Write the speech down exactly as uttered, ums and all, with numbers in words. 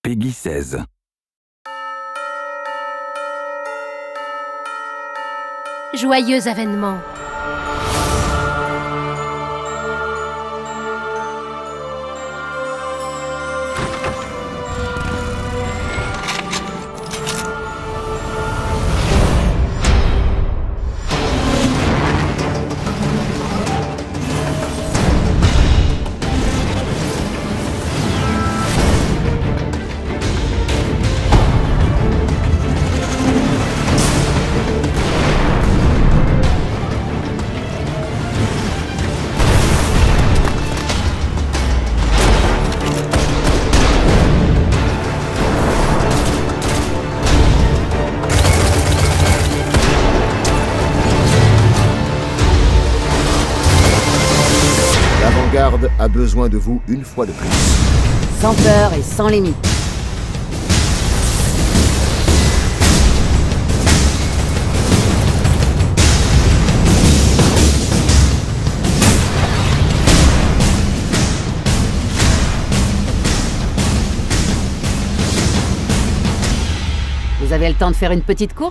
Peggy seize. Joyeux avènement. L'avant-garde a besoin de vous une fois de plus. Sans peur et sans limite. Vous avez le temps de faire une petite course ?